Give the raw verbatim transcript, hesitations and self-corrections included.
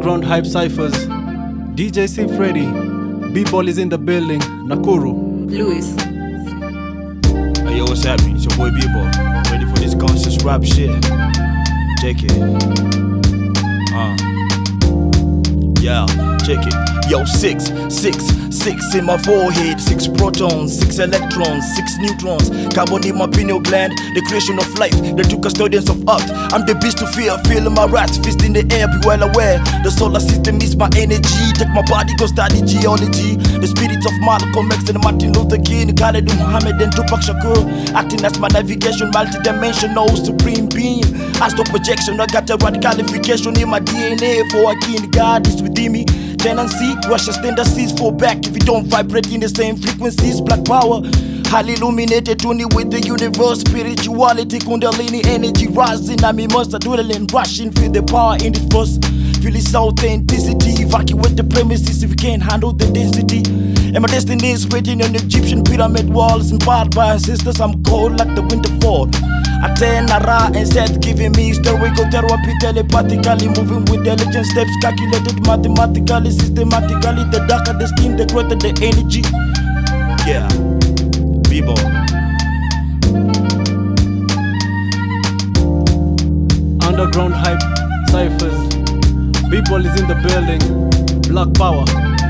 Underground hype cyphers. D J C-Freddy. B-bol is in the building. Nakuru. Louis. Hey yo, what's happening? It's your boy B-bol. Ready for this conscious rap shit? Check it. Uh. Yeah, check it. Yo, six, six, six in my forehead. Six protons, six electrons, six neutrons. Carbon in my pineal gland. The creation of life, the two custodians of earth. I'm the beast to fear, feeling my rats, fist in the air, be well aware. The solar system is my energy. Take my body, go study geology. The spirits of Malcolm X and Martin Luther King, Khaled Muhammad and Tupac Shakur, acting as my navigation, multi-dimensional supreme being. Astral projection, I got a radicalification in my D N A. For a king, God is within me. Tendency, Russia's tendencies fall back if you don't vibrate in the same frequencies. Black power, highly illuminated, tuning with the universe. Spirituality, kundalini energy rising. I'm immersed, adrenaline rushing, feel the power in this verse. Feel its authenticity, evacuate the premises if you can't handle the density. And my destiny is waiting on Egyptian pyramid walls. Empowered by ancestors, I'm cold like the winter fall. Atenara and Seth giving me historical therapy, telepathically moving with diligent steps, calculated mathematically, systematically. The darker the skin, the greater the energy. Yeah, B-bol. Underground hype cyphers. B-bol is in the building. Black power.